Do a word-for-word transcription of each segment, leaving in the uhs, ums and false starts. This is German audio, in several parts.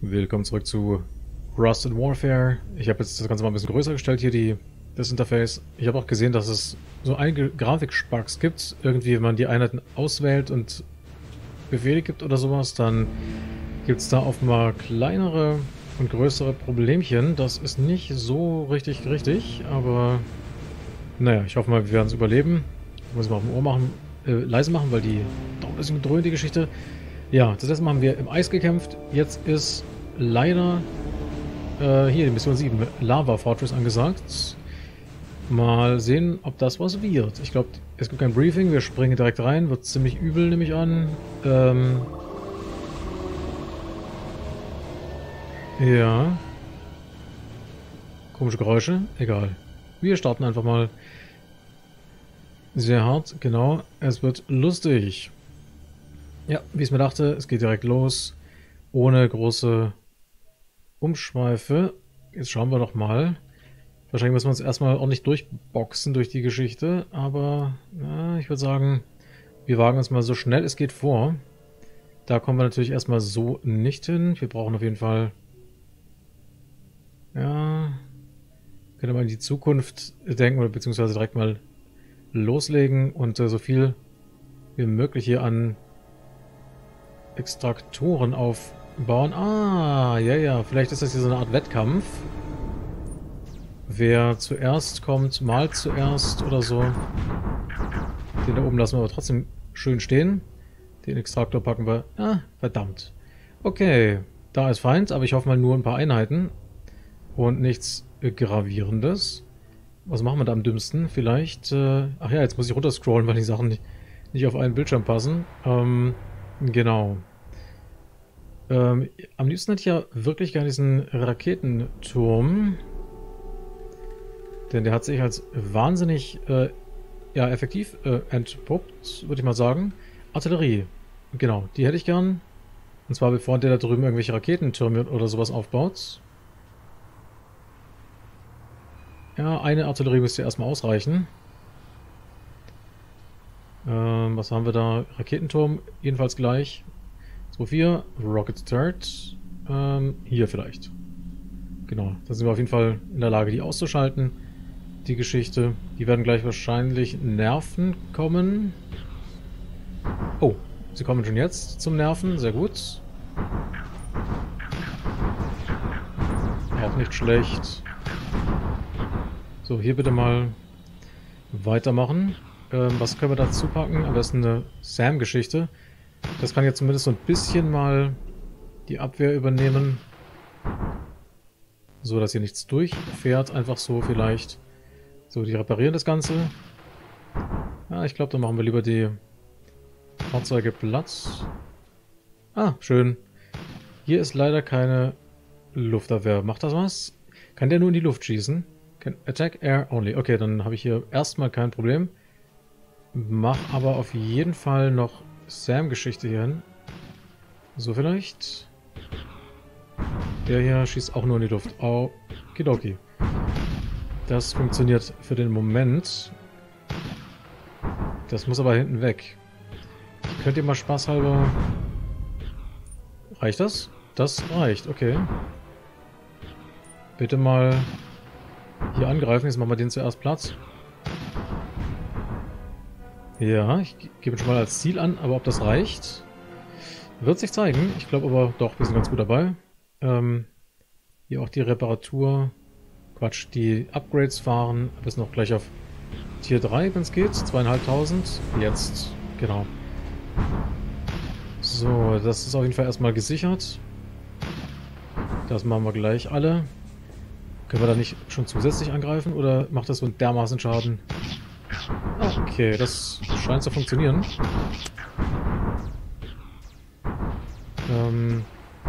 Willkommen zurück zu Rust and Warfare. Ich habe jetzt das Ganze mal ein bisschen größer gestellt, hier die, das Interface. Ich habe auch gesehen, dass es so einige Grafiksparks gibt. Irgendwie, wenn man die Einheiten auswählt und Befehle gibt oder sowas, dann gibt es da offenbar kleinere und größere Problemchen. Das ist nicht so richtig richtig, aber naja, ich hoffe mal, wir werden es überleben. Ich muss mal auf dem Ohr machen, äh, leise machen, weil die doch ein bisschen dröhnt, die Geschichte. Ja, das letzte Mal haben wir im Eis gekämpft. Jetzt ist leider äh, hier die Mission sieben, Lava Fortress, angesagt. Mal sehen, ob das was wird. Ich glaube, es gibt kein Briefing. Wir springen direkt rein. Wird ziemlich übel, nehme ich an. Ähm ja. Komische Geräusche. Egal. Wir starten einfach mal. Sehr hart, genau. Es wird lustig. Ja, wie ich es mir dachte, es geht direkt los. Ohne große Umschweife. Jetzt schauen wir doch mal. Wahrscheinlich müssen wir uns erstmal ordentlich durchboxen durch die Geschichte. Aber ja, ich würde sagen, wir wagen uns mal so schnell es geht vor. Da kommen wir natürlich erstmal so nicht hin. Wir brauchen auf jeden Fall... Ja... Können wir mal in die Zukunft denken oder beziehungsweise direkt mal loslegen und äh, so viel wie möglich hier an Extraktoren aufbauen. Ah, ja, ja. Vielleicht ist das hier so eine Art Wettkampf. Wer zuerst kommt, mal zuerst oder so. Den da oben lassen wir aber trotzdem schön stehen. Den Extraktor packen wir... Ah, verdammt. Okay, da ist Feind, aber ich hoffe mal nur ein paar Einheiten. Und nichts Gravierendes. Was machen wir da am dümmsten? Vielleicht... Äh, ach ja, jetzt muss ich runterscrollen, weil die Sachen nicht, nicht auf einen Bildschirm passen. Ähm... Genau. Ähm, am liebsten hätte ich ja wirklich gerne diesen Raketenturm. Denn der hat sich als wahnsinnig äh, ja, effektiv äh, entpuppt, würde ich mal sagen. Artillerie. Genau, die hätte ich gern. Und zwar bevor der da drüben irgendwelche Raketentürme oder sowas aufbaut. Ja, eine Artillerie müsste erstmal ausreichen. Ähm, was haben wir da? Raketenturm, jedenfalls gleich. zwei vier, Rocket Turret. Ähm, hier vielleicht. Genau, da sind wir auf jeden Fall in der Lage, die auszuschalten. Die Geschichte. Die werden gleich wahrscheinlich Nerven kommen. Oh, sie kommen schon jetzt zum Nerven. Sehr gut. Auch nicht schlecht. So, hier bitte mal weitermachen. Was können wir dazu packen? Am besten eine Sam-Geschichte. Das kann jetzt zumindest so ein bisschen mal die Abwehr übernehmen. So, dass hier nichts durchfährt. Einfach so vielleicht. So, die reparieren das Ganze. Ja, ich glaube, dann machen wir lieber die Fahrzeuge Platz. Ah, schön. Hier ist leider keine Luftabwehr. Macht das was? Kann der nur in die Luft schießen? Can attack air only. Okay, dann habe ich hier erstmal kein Problem. Mach aber auf jeden Fall noch Sam-Geschichte hier hin. So vielleicht. Der hier schießt auch nur in die Luft. Okidoki. Das funktioniert für den Moment. Das muss aber hinten weg. Könnt ihr mal spaßhalber... Reicht das? Das reicht, okay. Bitte mal hier angreifen. Jetzt machen wir den zuerst Platz. Ja, ich gebe schon mal als Ziel an, aber ob das reicht, wird sich zeigen. Ich glaube aber doch, wir sind ganz gut dabei. Ähm, hier auch die Reparatur, Quatsch, die Upgrades fahren, bis noch gleich auf Tier drei, wenn es geht, zweieinhalbtausend. Jetzt, genau. So, das ist auf jeden Fall erstmal gesichert. Das machen wir gleich alle. Können wir da nicht schon zusätzlich angreifen oder macht das so einen dermaßen Schaden? Okay, das scheint zu funktionieren. Ähm,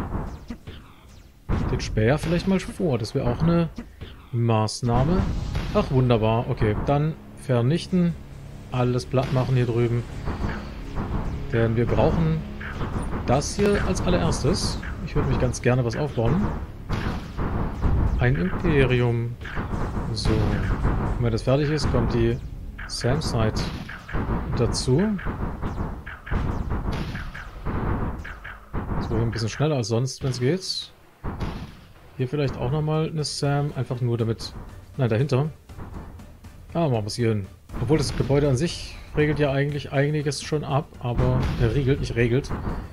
den Späher vielleicht mal vor. Das wäre auch eine Maßnahme. Ach, wunderbar. Okay, dann vernichten. Alles platt machen hier drüben. Denn wir brauchen das hier als allererstes. Ich würde mich ganz gerne was aufbauen. Ein Imperium. So. Und wenn das fertig ist, kommt die Sam-Site dazu. So ein bisschen schneller als sonst, wenn es geht. Hier vielleicht auch nochmal eine Sam, einfach nur damit... Nein, dahinter. Ah, machen wir es hier hin. Obwohl das Gebäude an sich regelt ja eigentlich einiges schon ab, aber er riegelt, nicht regelt.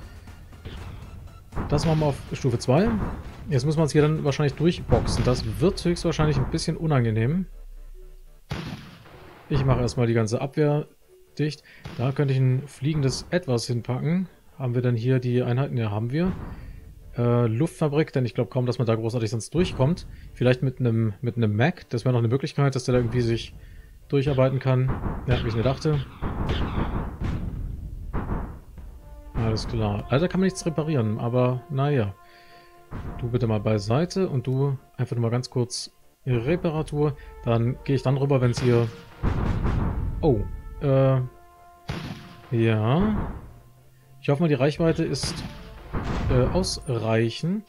Das machen wir auf Stufe zwei. Jetzt müssen wir uns hier dann wahrscheinlich durchboxen. Das wird höchstwahrscheinlich ein bisschen unangenehm. Ich mache erstmal die ganze Abwehr dicht. Da könnte ich ein fliegendes Etwas hinpacken. Haben wir dann hier die Einheiten? Ja, haben wir. Äh, Luftfabrik, denn ich glaube kaum, dass man da großartig sonst durchkommt. Vielleicht mit einem mit einem Mac. Das wäre noch eine Möglichkeit, dass der da irgendwie sich durcharbeiten kann. Ja, wie ich mir dachte. Alles klar. Leider kann man nichts reparieren, aber naja. Du bitte mal beiseite und du einfach nur mal ganz kurz Reparatur. Dann gehe ich dann rüber, wenn es hier... Oh, äh... ja... Ich hoffe mal, die Reichweite ist äh, ausreichend.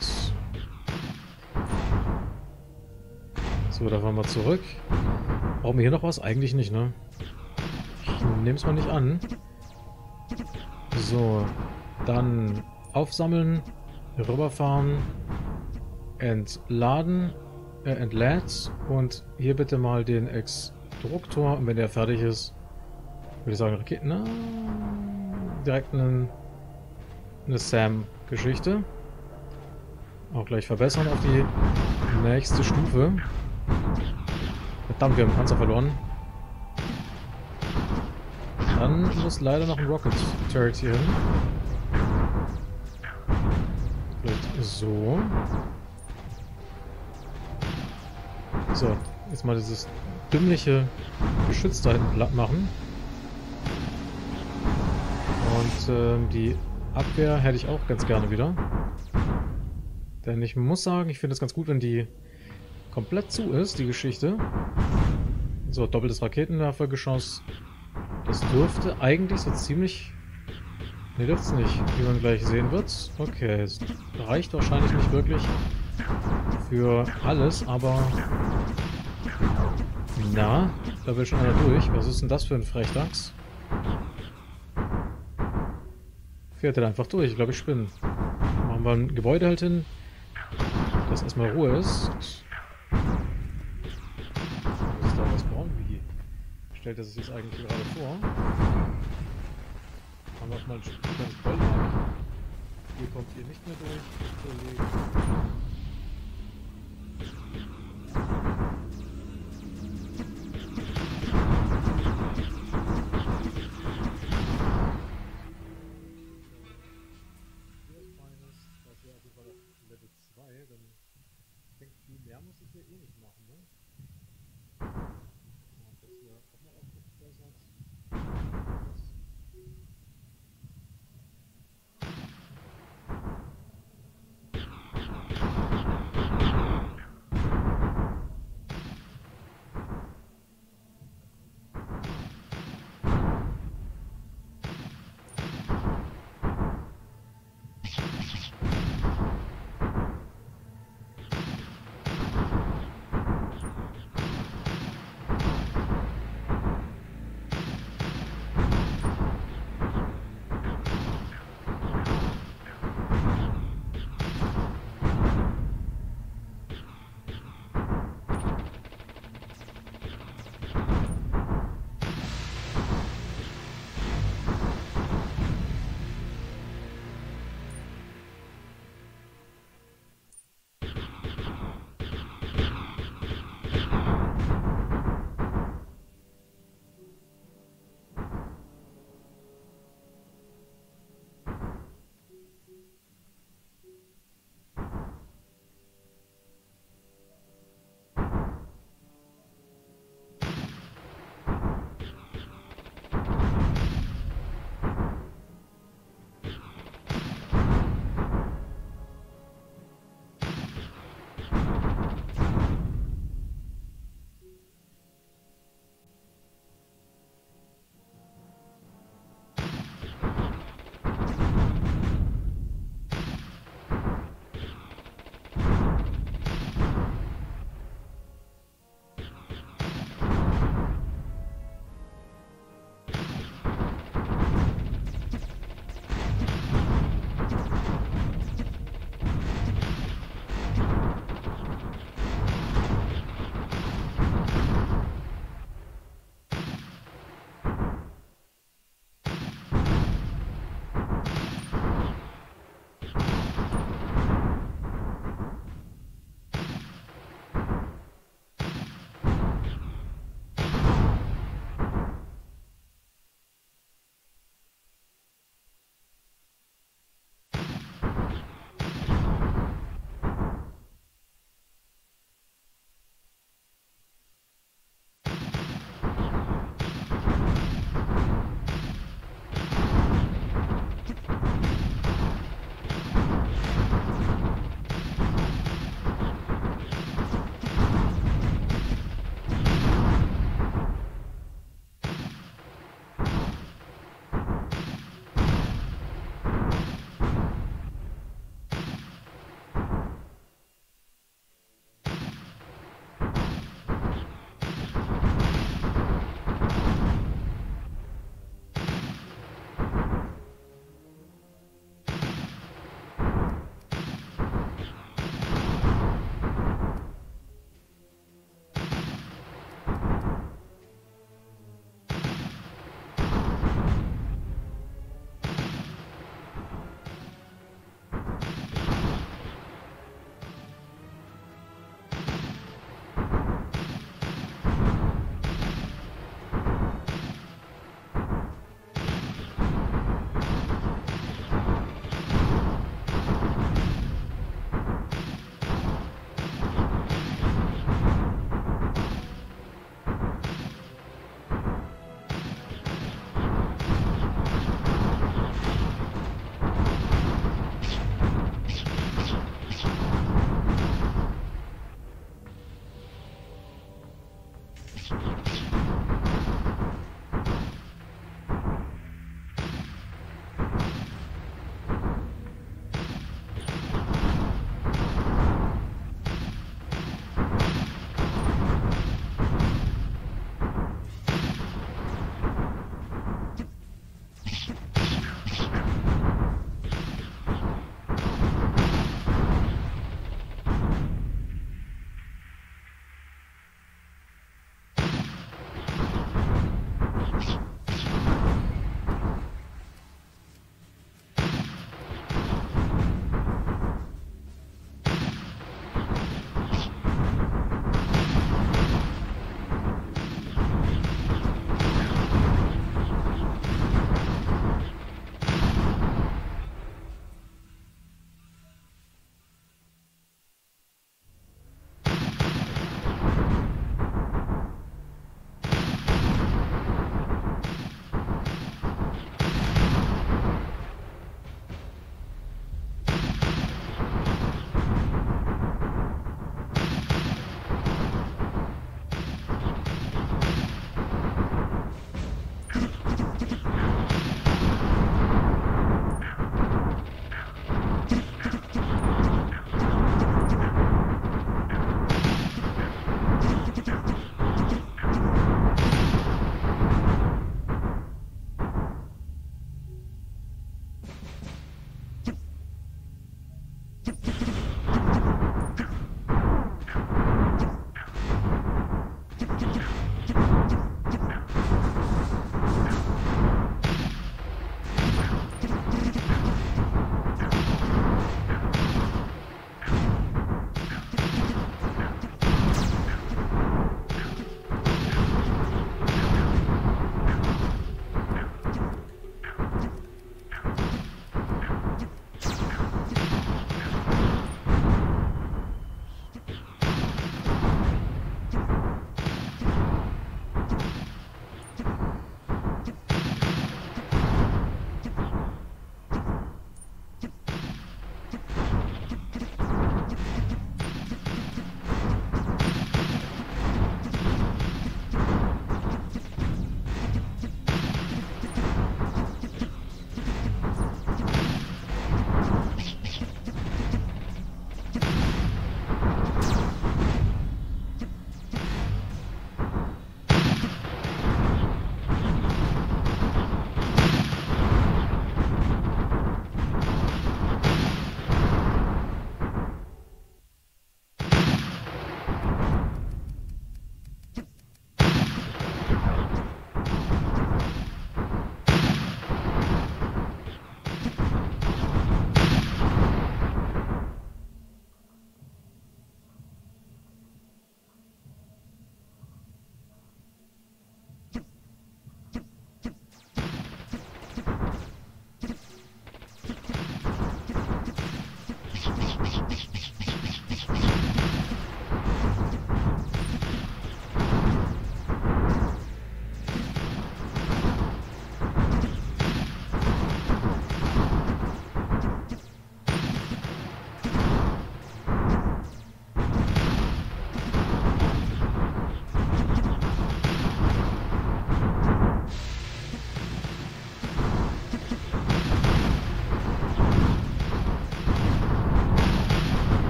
So, da fahren wir zurück. Brauchen wir hier noch was? Eigentlich nicht, ne? Ich nehme es mal nicht an. So, dann aufsammeln, rüberfahren, entladen, äh, entlädt und hier bitte mal den Extructor und wenn der fertig ist, würde ich sagen, Raketen, na, direkt einen, eine Sam-Geschichte. Auch gleich verbessern auf die nächste Stufe. Verdammt, wir haben einen Panzer verloren. Dann muss leider noch ein Rocket Turret hier hin. Vielleicht so. So, jetzt mal dieses dümmliche Geschütz da hinten platt machen. Und ähm, die Abwehr hätte ich auch ganz gerne wieder. Denn ich muss sagen, ich finde es ganz gut, wenn die komplett zu ist, die Geschichte. So, doppeltes Raketenwerfergeschoss. Das dürfte eigentlich so ziemlich... Ne, dürfte es nicht, wie man gleich sehen wird. Okay, es reicht wahrscheinlich nicht wirklich für alles, aber... Na, da will schon einer durch. Was ist denn das für ein Frechdachs? Fährt er einfach durch, ich glaube ich spinne. Machen wir ein Gebäude halt hin, dass erstmal Ruhe ist. Was ist da was bauen? Wie stellt er sich das eigentlich gerade vor? Haben wir mal ein kleines Bollwerk. Hier kommt ihr nicht mehr durch. Mehr muss ich hier eh nicht machen, ne? Und das hier auch mal aufgebessert.